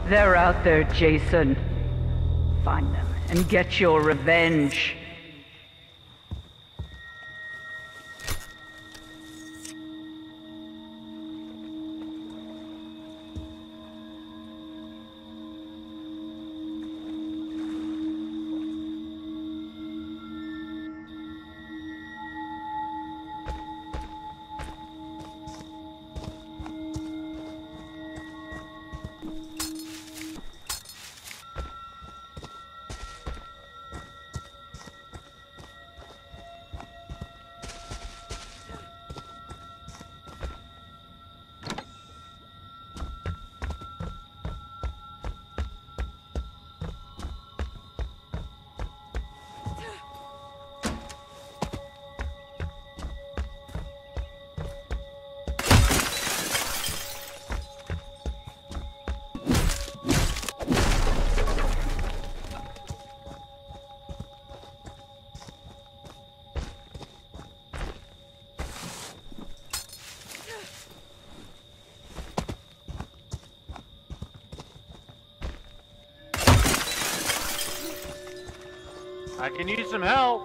They're out there, Jason. Find them and get your revenge. I can use some help.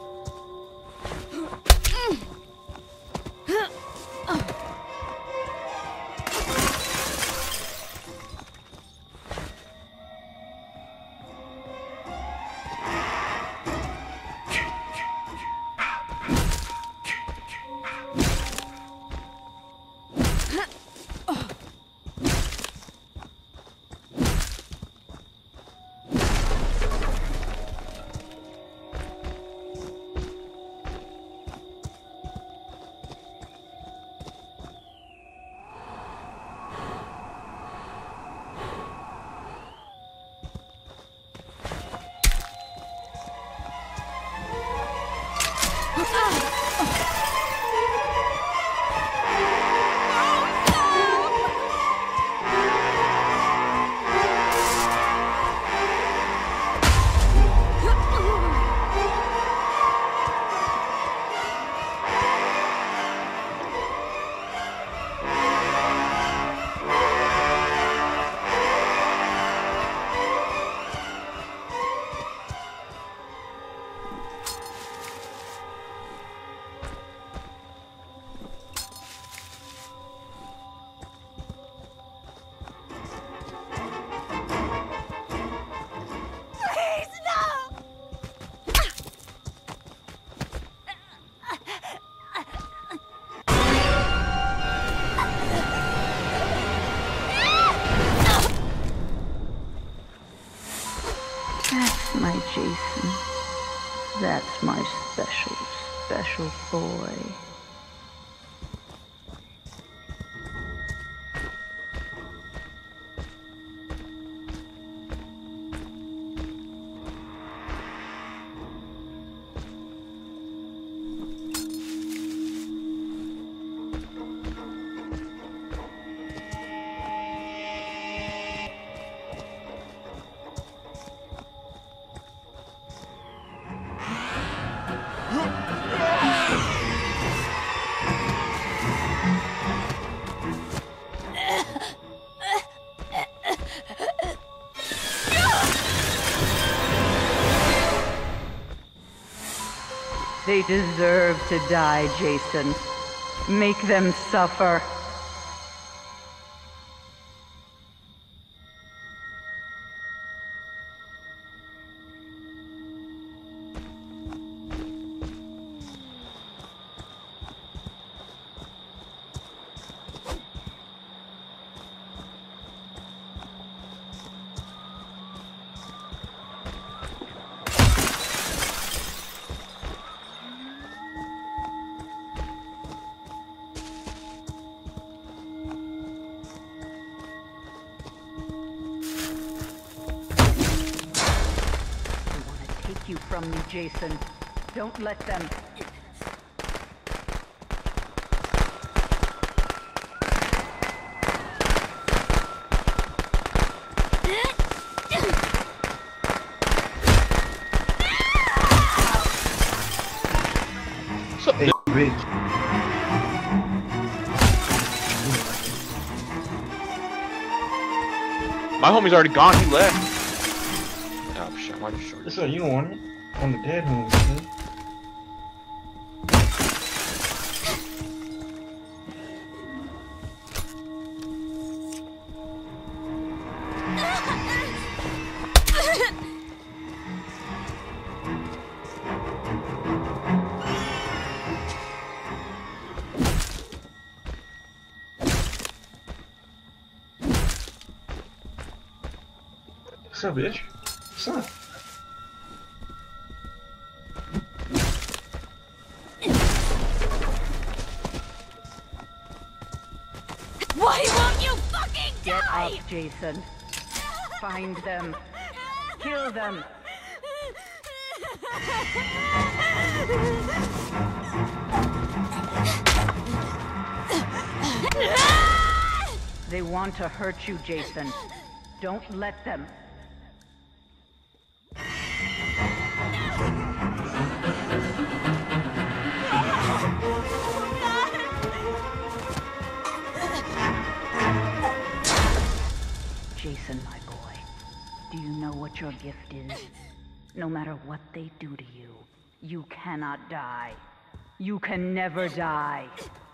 That's my Jason. That's my special, special boy. They deserve to die, Jason. Make them suffer. You from me, Jason. Don't let them. Hey, bitch. My homie's already gone. He left. Oh shit! Why'd you short? What's up? You don't want it? On the dead homie, man. What's up, bitch? What's up? Why won't you fucking Get die? up, Jason. Find them. Kill them. They want to hurt you, Jason. Don't let them. Jason, my boy, do you know what your gift is? No matter what they do to you, you cannot die. You can never die.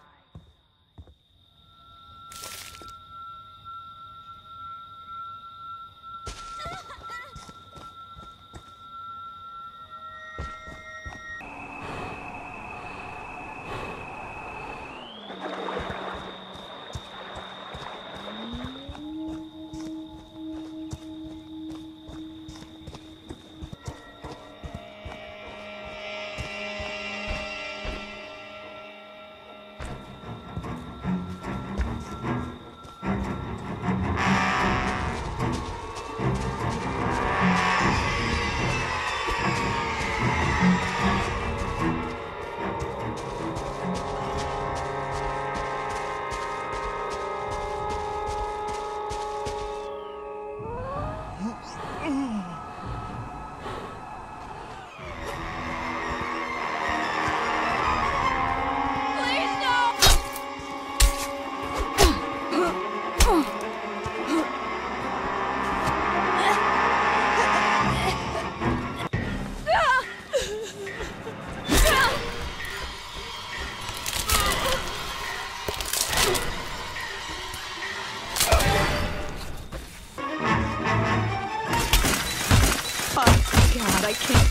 God, I can't.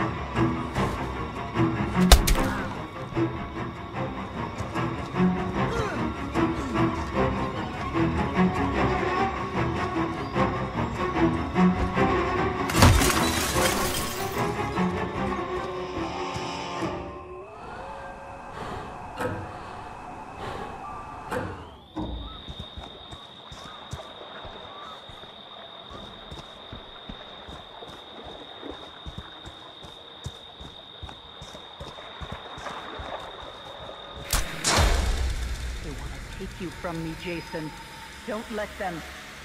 Take you from me, Jason. Don't let them.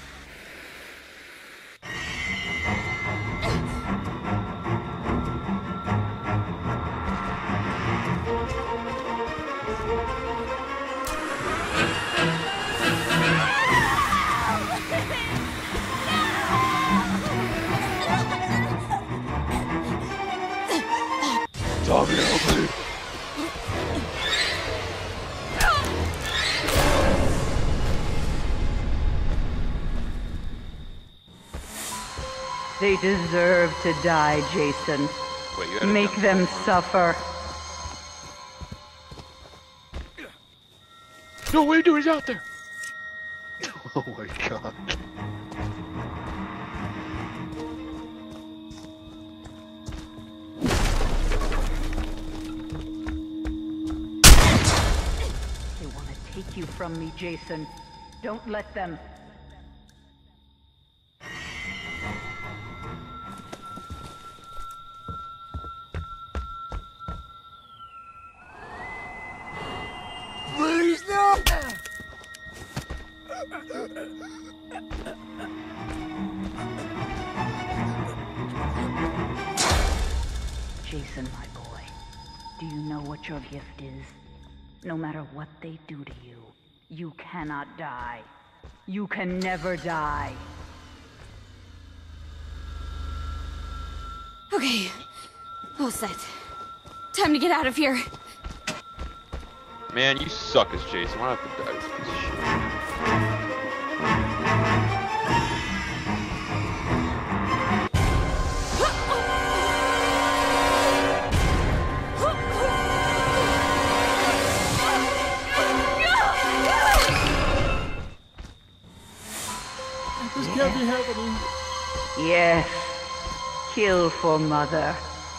They deserve to die, Jason. Wait, you had a Make jump them forward. suffer. No, what are you doing? He's out there. Oh my god. They want to take you from me, Jason. Don't let them. Please, no! Jason, my boy, do you know what your gift is? No matter what they do to you, you cannot die. You can never die. Okay. All set. Time to get out of here. Man, you suck as Jason. Why do I have to die this piece of shit? This can't be happening. Yes. Kill for Mother.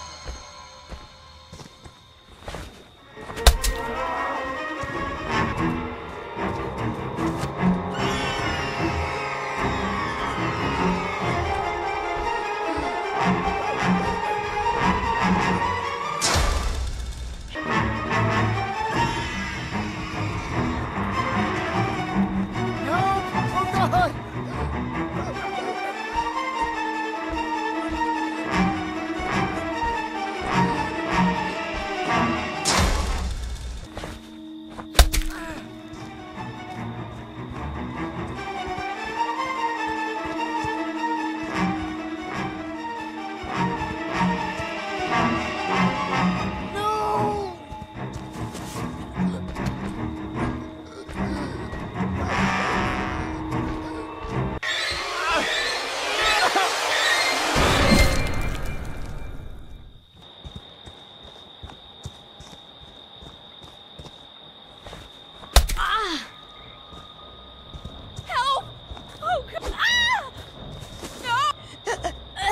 Help! Oh, God. Ah! No!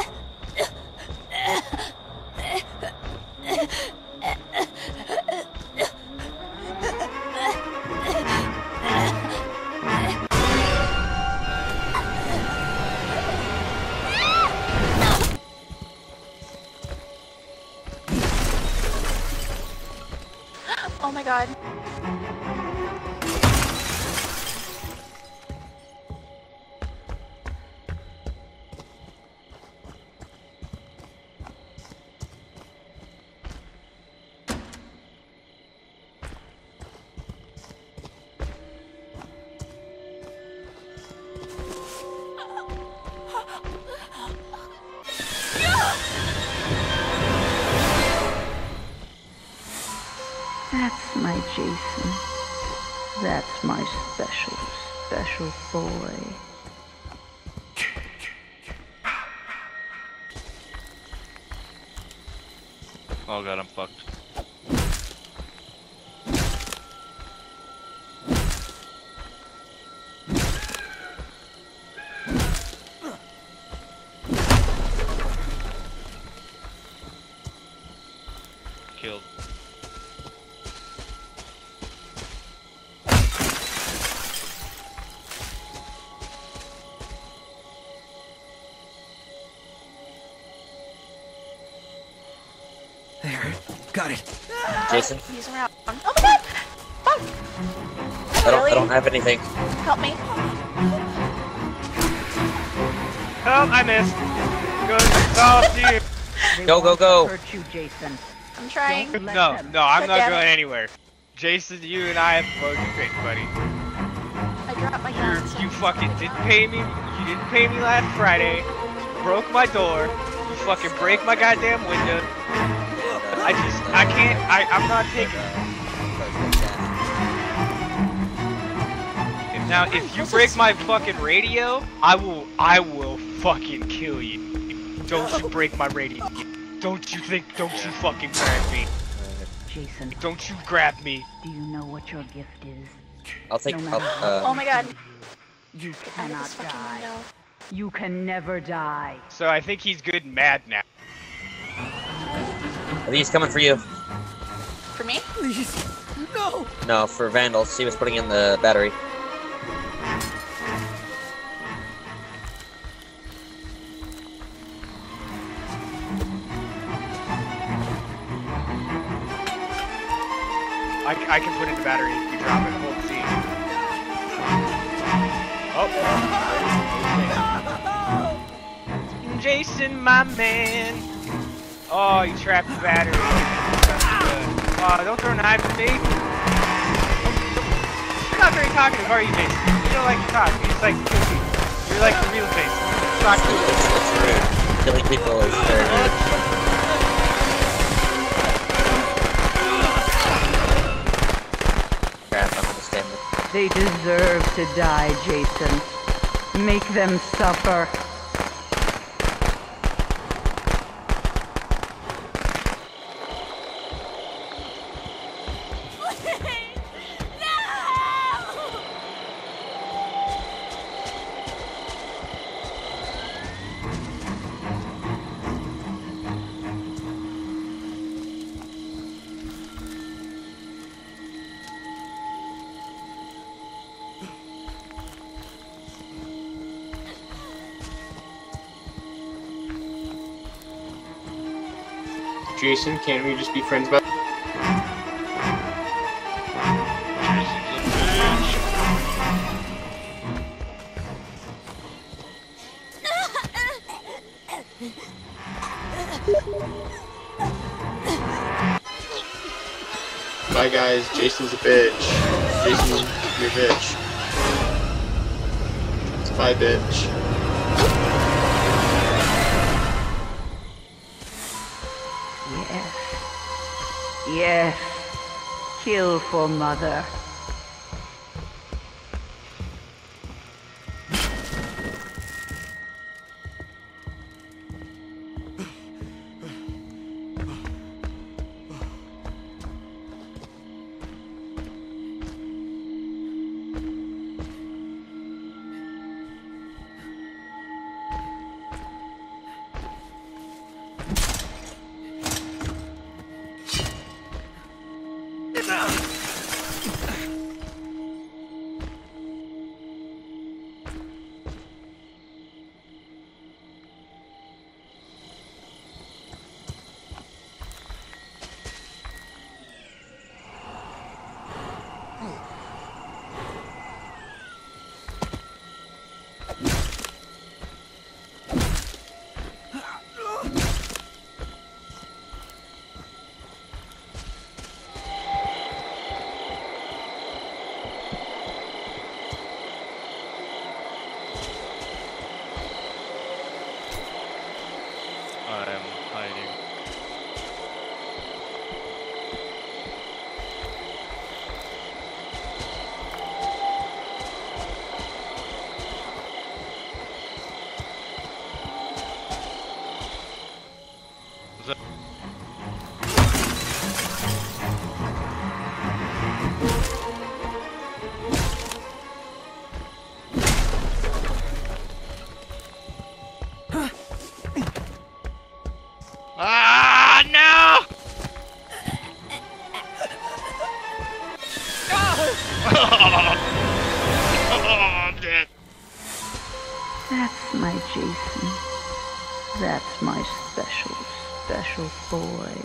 Oh my God. That's my Jason. That's my special, special boy. Oh god, I'm fucked. Killed. There. Got it. Jason, He's around. Oh my God! Fuck! I don't have anything. Help me. Oh, I missed. Good. Oh, dude. They Go, go, want to go. Hurt you, Jason. I'm trying. Don't let No, them. no, I'm not Damn going it. anywhere. Jason, you and I have both picked, buddy. I dropped my gun. You fucking didn't pay me. You didn't pay me last Friday. Broke my door. You fucking break my goddamn window. I can't, I'm not taking. Now, if you break my fucking radio, I will fucking kill you. Don't you break my radio. Don't you fucking grab me. Jason, Don't you grab me. do you know what your gift is? I'll take. No matter Oh my God. You Out of cannot this fucking die. window. You can never die. So I think he's good and mad now. I think he's coming for you. For me? Please. No. No, for Vandals. He was putting in the battery. I can put in the battery if you drop it. Hold C. Oh. Jason, my man. Oh, you trapped the battery. Oh, don't throw knives at me. You're not very talkative, are you, Jason? You don't like to talk. You just like to kill people. You're like the real Jason. Talk to me. It's rude. Killing people is very good. Crap, I'm understanding. They deserve to die, Jason. Make them suffer. Jason, can't we just be friends about? Bye guys, Jason's a bitch. Jason, you're a bitch. Bye bitch. Yes. Yes. Kill for Mother. I'm hiding. What's up? Ah, no! Oh, I'm dead. That's my Jason. That's my special, special boy.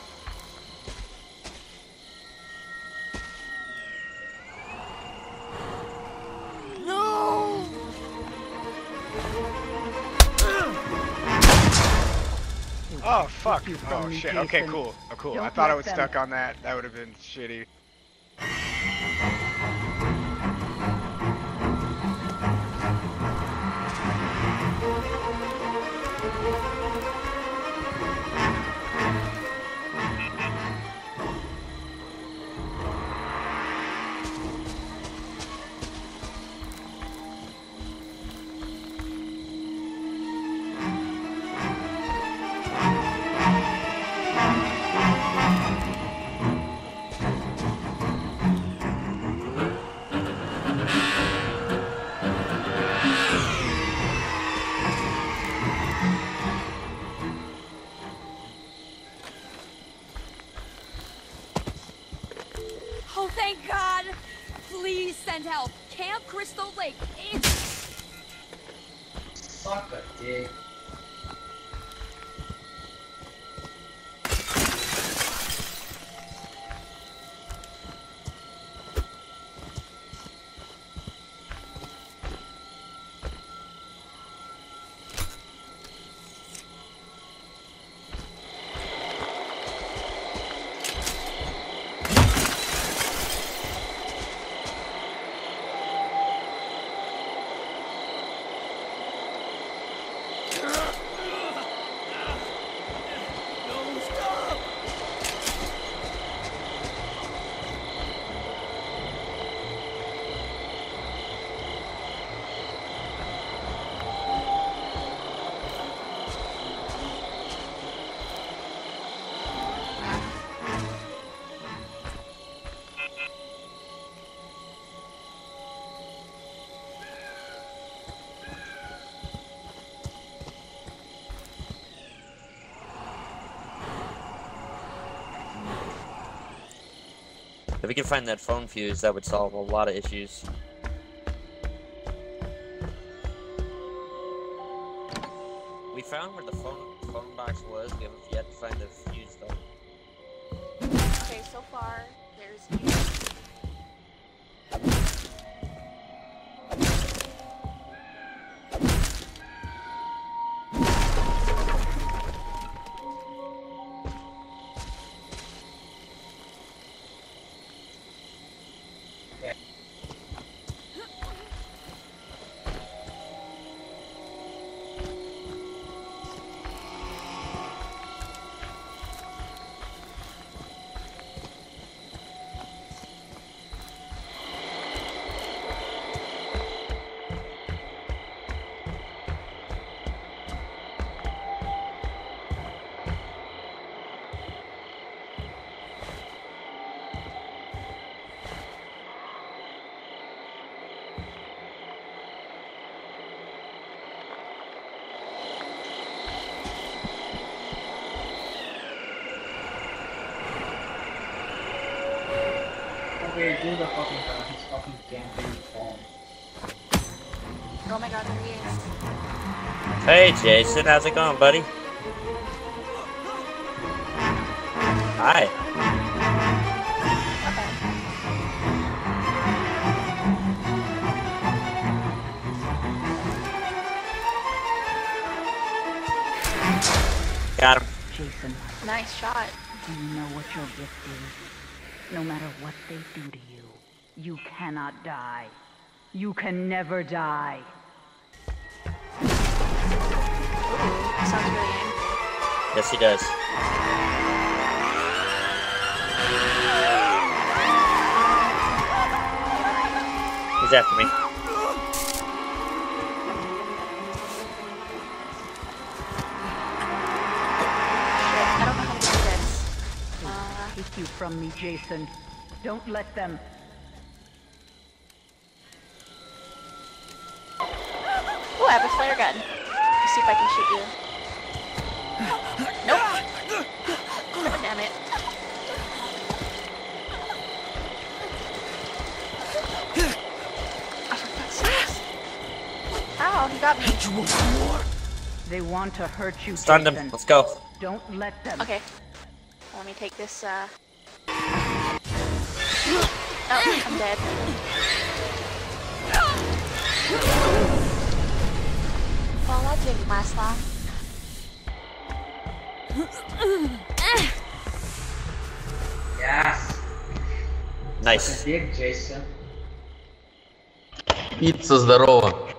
Oh, fuck. You Oh, phony shit. Okay, Jason. cool. Oh, cool. Don't I thought I let was them- stuck on that. That would have been shitty. Oh, thank God! Please send help. Camp Crystal Lake. It's... Suck a dick. If we could find that phone fuse, that would solve a lot of issues. We found where the phone box was. We haven't yet to find the fuse though. Okay, so far there's you. Okay, do the fucking phone. He's fucking camping the phone. Oh my god, there he is. Hey Jason, how's it going, buddy? Hi. Got him. Jason, Nice shot. do you know what your gift is? No matter what they do to you, you cannot die. You can never die. Sounds really angry. Yes, he does. He's after me. I don't know how to do this. Take you from me, Jason. Don't let them. Oh, I have a flare gun. Let's see if I can shoot you. Nope. Oh, damn it. Oh, for fuck's sake. Ow, he got me. They want to hurt you, Stunned him. Jason. Let's go. Don't let them. Okay. Let me take this, Oh, I'm dead. Well, that didn't last long. Yes! Nice. Big Jason. Пицца здорово.